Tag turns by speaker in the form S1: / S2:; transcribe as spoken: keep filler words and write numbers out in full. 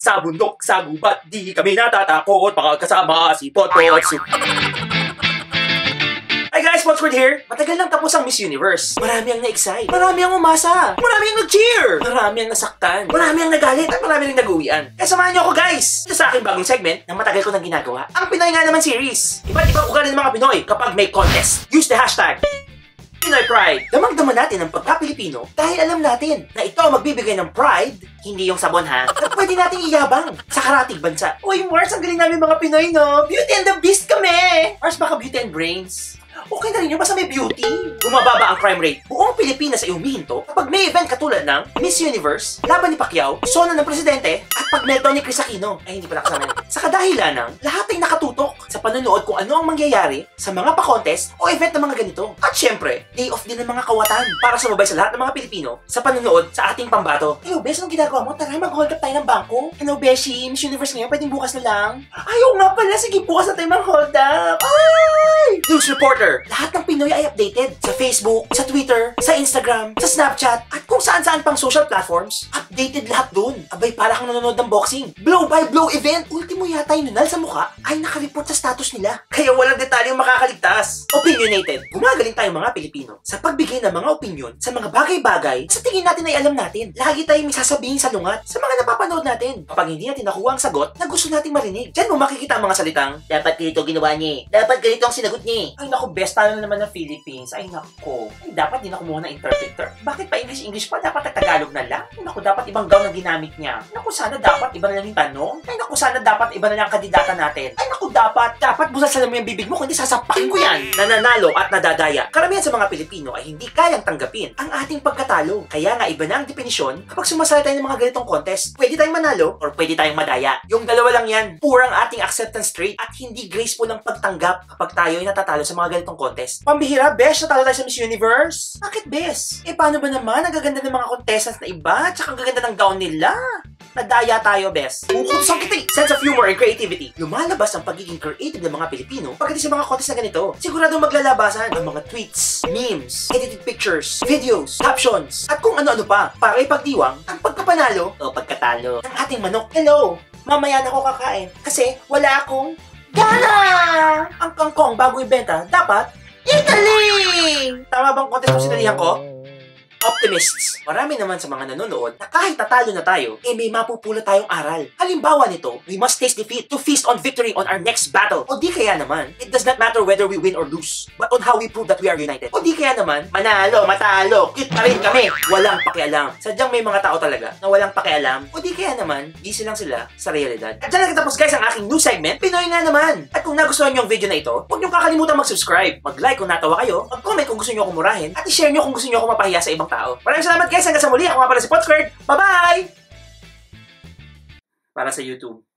S1: Sa bundok, sa gubat, di kami natatakot pagkasama si Potpotsu. Hi guys, Potsword here! Matagal lang tapos ang Miss Universe. Marami ang na-excite. Marami ang umasa. Marami ang nag-cheer. Marami ang nasaktan. Marami ang nagalit at marami rin nag-uwian. Kaya samahan niyo ako guys! Ito sa aking bagong segment na matagal ko nang ginagawa. Ang Pinoy nga naman series. Iba't ibang ugali ng mga Pinoy kapag may contest. Use the hashtag Pinoy Pride. Damang-dama natin ang pagka-Pilipino dahil alam natin na ito ang magbibigay ng pride, hindi yung sabon ha, at pwede nating iyabang sa karatig bansa. Uy Mars, ang galing namin mga Pinoy no? Beauty and the Beast kami! Mars, baka beauty and brains? Okay na rin yun, basta may beauty. Bumababa ang crime rate. Buong Pilipinas ay umihinto kapag may event katulad ng Miss Universe, laban ni Pacquiao, sona ng presidente, at pag-meltdown ni Chris Aquino. Ay, hindi pala kasama yun. Sa kadahilan ng lahat ay nakatutok sa panonood kung ano ang mangyayari sa mga pa-contest o event ng mga ganito. At syempre, day off din ng mga kawatan para sumabay sa lahat ng mga Pilipino sa panonood sa ating pambato. Ayo, Besh, anong ginagawa mo? Tara, mag-hold up tayo ng bangko. Hello, Beshi, Miss Universe ngayon, pwedeng bukas na lang? Ayaw nga pala, sige, bukas na tayo mag-hold up. Ay! News reporter. Lahat ng Pinoy ay updated sa Facebook, sa Twitter, sa Instagram, sa Snapchat, at kung saan-saan pang social platforms. Updated lahat dun. Abay, para kang nanonood ng boxing. Blow-by-blow event. Ultimo yata yung nunal sa mukha ay nakareport sa status nila. Kaya walang detalyeng makakaligtas. Opinionated. Gumagaling tayong mga Pilipino sa pagbigay ng mga opinion sa mga bagay-bagay sa tingin natin ay alam natin. Lagi tayong may sasabihin sa lungat sa mga napapanood natin. Kapag hindi natin nakuha ang sagot na gusto nating marinig. Diyan mo makikita ang mga salitang, dapat ganito ginawa niya. Dapat ganito ang sinagot niya. Ay naku, best tayo naman ng Philippines. Ay naku. Ay, dapat din ako muna ng interpreter. Bakit pa English-English pa? Dapat at Tagalog na lang. Ay naku, dapat ibang gown ang ginamit niya. Naku, sana dapat iba na lang yung tanong. Ay naku, sana dapat iba na lang ang kandidata natin. Ay naku, dapat, dapat busasalan mo yung bibig mo kundi sasapakin ko yan. Nananalo at nadadaya. Karamihan sa mga Pilipino ay hindi kayang tanggapin ang ating pagkatalo. Kaya nga iba na ang definisyon kapag sumasali tayo ng mga ganitong contest. Pwede tayong manalo or pwede tayong madaya. Yung dalawa lang yan. Purang ating acceptance rate at hindi graceful ang pagtanggap kapag tayo ay natatalo sa mga ganitong contest. Pambihira, Besh, natalo tayo sa Miss Universe. Bakit, Besh? Eh, paano ba naman? Nagaganda ng mga contestants na iba, tsaka ang gaganda ng gown nila. Nadaya tayo, Bes. Bukod sa kiti, sense of humor and creativity. Lumalabas ang pagiging creative ng mga Pilipino pagdating sa mga contest na ganito. Siguradong maglalabasan ang mga tweets, memes, edited pictures, videos, captions, at kung ano-ano pa para ipagdiwang ang pagkapanalo o pagkatalo ng ating manok. Hello, mamaya na ako kakain kasi wala akong gana! Ang kangkong bago ibenta, dapat Italy! Tama bang contest kung sinalihan ko? Optimists. Marami naman sa mga nanonood na kahit tatalo na tayo, eh may mapupulot tayong aral. Halimbawa nito, we must taste defeat to feast on victory on our next battle. O di kaya naman, it does not matter whether we win or lose, but on how we prove that we are united. O di kaya naman, manalo, matalo, cute pa rin kami. Walang pakialam. Sadyang may mga tao talaga na walang pakialam. O di kaya naman, busy lang sila sa realidad. At dyan nagtatapos guys ang aking new segment, Pinoy nga naman. At kung nagustuhan nyo ang video na ito, huwag nyo kakalimutan mag-subscribe, mag-like kung natawa kayo, mag-comment kung gusto nyo akong murahin, at i-share nyo kung gusto nyo akong mapahiya sa ibang tao. Maraming salamat guys, hanggang sa muli. Ako nga pala si Potsword. Bye-bye! Para sa YouTube.